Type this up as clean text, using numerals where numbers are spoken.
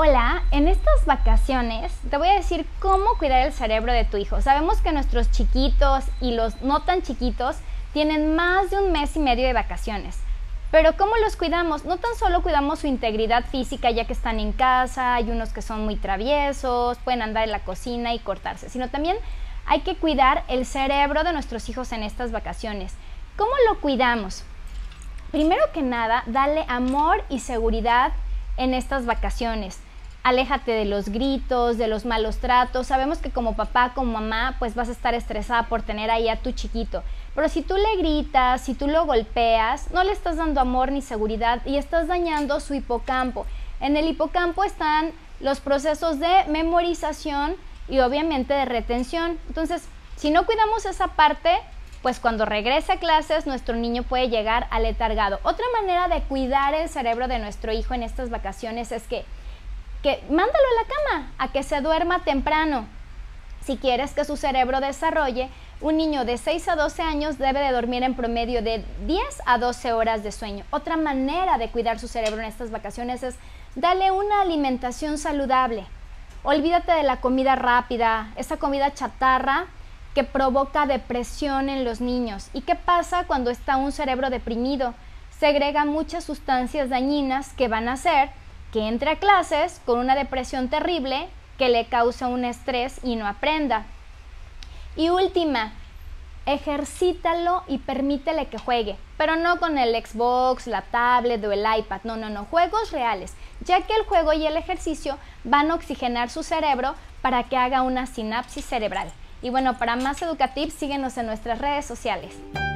Hola, en estas vacaciones te voy a decir cómo cuidar el cerebro de tu hijo. Sabemos que nuestros chiquitos y los no tan chiquitos tienen más de un mes y medio de vacaciones. Pero ¿cómo los cuidamos? No tan solo cuidamos su integridad física ya que están en casa, hay unos que son muy traviesos, pueden andar en la cocina y cortarse, sino también hay que cuidar el cerebro de nuestros hijos en estas vacaciones. ¿Cómo lo cuidamos? Primero que nada, dale amor y seguridad en estas vacaciones. Aléjate de los gritos, de los malos tratos. Sabemos que como papá, como mamá, pues vas a estar estresada por tener ahí a tu chiquito. Pero si tú le gritas, si tú lo golpeas, no le estás dando amor ni seguridad y estás dañando su hipocampo. En el hipocampo están los procesos de memorización y obviamente de retención. Entonces, si no cuidamos esa parte, pues cuando regrese a clases nuestro niño puede llegar aletargado. Otra manera de cuidar el cerebro de nuestro hijo en estas vacaciones es que mándalo a la cama, a que se duerma temprano. Si quieres que su cerebro desarrolle, un niño de 6 a 12 años debe de dormir en promedio de 10 a 12 horas de sueño. Otra manera de cuidar su cerebro en estas vacaciones es darle una alimentación saludable. Olvídate de la comida rápida, esa comida chatarra que provoca depresión en los niños. ¿Y qué pasa cuando está un cerebro deprimido? Segrega muchas sustancias dañinas que van a hacer que entre a clases con una depresión terrible que le causa un estrés y no aprenda. Y última, ejercítalo y permítele que juegue, pero no con el Xbox, la tablet o el iPad, no, juegos reales, ya que el juego y el ejercicio van a oxigenar su cerebro para que haga una sinapsis cerebral. Y bueno, para más Educatips, síguenos en nuestras redes sociales.